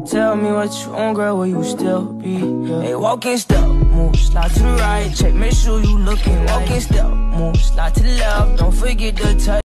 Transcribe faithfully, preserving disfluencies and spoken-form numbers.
Tell me what you want, girl, will you still be? Hey, walking step, move, slide to the right. Check, make sure you looking. Walking step, move, slide to the left. Don't forget the touch.